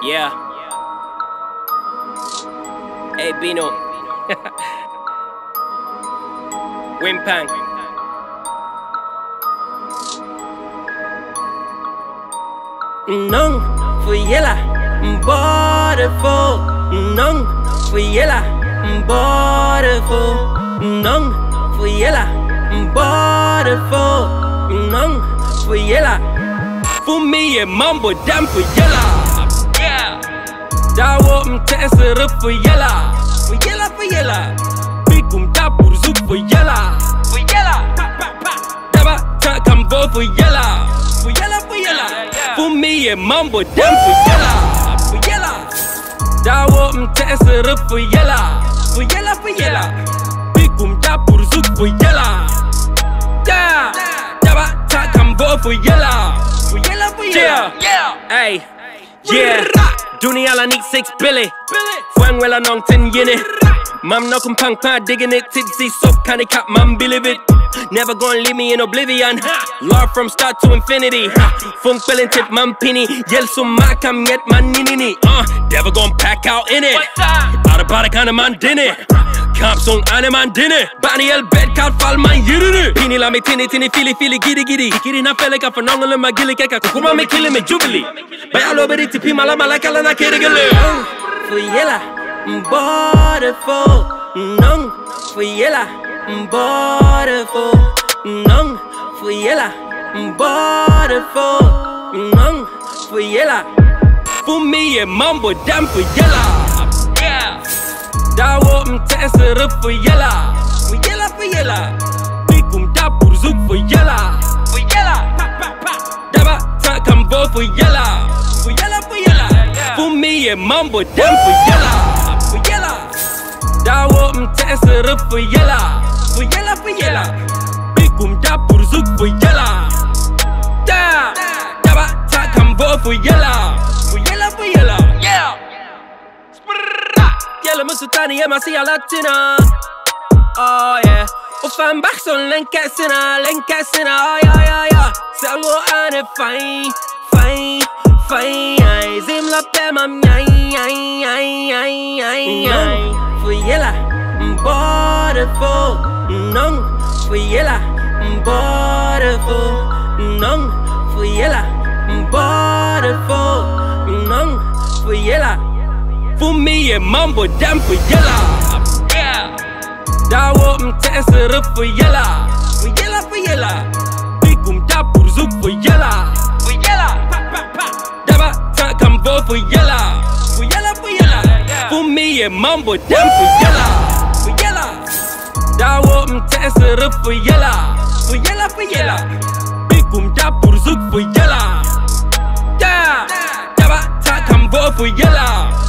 Yeah. Hey Bino. Wimpang. Nung Fuyela Borderful Nung Fuyela Borderful Nung Fuyela Borderful Nung Fuyela For me and Mambo damn Fuyela. Yeah. Dawo mtesere Fuyela. Fuyela Bikum tapur zuk Fuyela. Daba takambo Fuyela. For me and Mambo damn Fuyela. Dawo mtesere Fuyela. Bikum tapur zuk Fuyela. Yeah. Daba takambo Fuyela. Yeah. Ay. Yeah. Dunia la nik 6 Billy. Fwang wela nong 10 yini. Mam no pang pa digging it. Tipsy soap candy cat man believe it. Never gonna leave me in oblivion. Love from start to infinity. Funk spelling tip man pinny. Yell so makam yet man nini. Never gonna pack out in it. Out of body kind of man din it. Kamp song ane man din it. Bani el bed card fall man yiruru. Pini la me tini fili giddy. Kiri na fele ka fanongole ma gili keka. Kukuma me kili me jubilee. Baya lo beri tipi malama la kala na kirigale. Fuyela Borderful Nung Fuyela Borderful Nung Fuyela Borderful Nung Fuyela For me and Mambo damn Fuyela. Yeah. Dawo mtesere Fuyela. Bikum tapur zuk Fuyela. Daba takambo Fuyela. For me and Mambo damn Fuyela. Dawo mtesere Fuyela. Bikum tapur zuk Fuyela. Da. Daba takambo Fuyela. Yeah. Yella musutani yema siya Latina. Oh yeah. Ufan bakson lenkasina. Oh yeah. Salgo ane fine. Zimla pema Fuyela Borderful Nung Fuyela Borderful Nung Fuyela Borderful Nung Fuyela For me and Mambo damn Fuyela. Yeah. Dawo mtesere Fuyela. Bikum tapur zuk Fuyela. Daba takambo Fuyela. For me and Mambo damn Fuyela. Dawo mtesere Fuyela. Bikum tapur zuk Fuyela. Yeah. Daba takambo Fuyela.